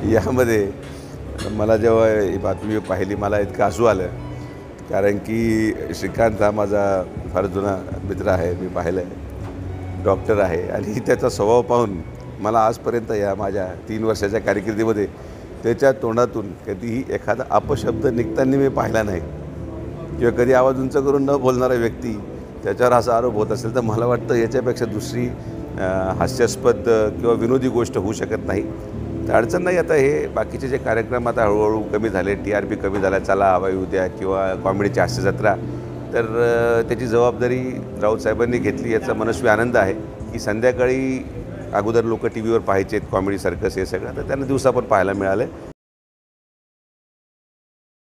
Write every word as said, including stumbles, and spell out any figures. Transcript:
यामध्ये मला जेव्हा ही बातमी पाहिली मला इतकं हसू आलं, कारण की श्रीकांत हा माझा फार जुना मित्र आहे. मी पाहिलं आहे, डॉक्टर आहे आणि त्याचा स्वभाव पाहून मला आजपर्यंत या माझ्या तीन वर्षाच्या कारकिर्दीमध्ये त्याच्या तोंडातून कधीही एखादा अपशब्द निघताना मी पाहिला नाही किंवा कधी आवाज उंच करून न बोलणारा व्यक्ती त्याच्यावर असा आरोप होत असेल तर मला वाटतं याच्यापेक्षा दुसरी हास्यास्पद किंवा विनोदी गोष्ट होऊ शकत नाही. तर अडचण नाही. आता हे बाकीचे जे कार्यक्रम आता हळूहळू कमी झाले, टी आर पी कमी झाला, चला हवा येऊ द्या किंवा कॉमेडीची हास्यजत्रा, तर त्याची जबाबदारी राऊत साहेबांनी घेतली याचा मनस्वी आनंद आहे की संध्याकाळी अगोदर लोक टी व्हीवर पाहायचे कॉमेडी सर्कस हे सगळं, तर त्यांना दिवसा पण पाहायला मिळालं.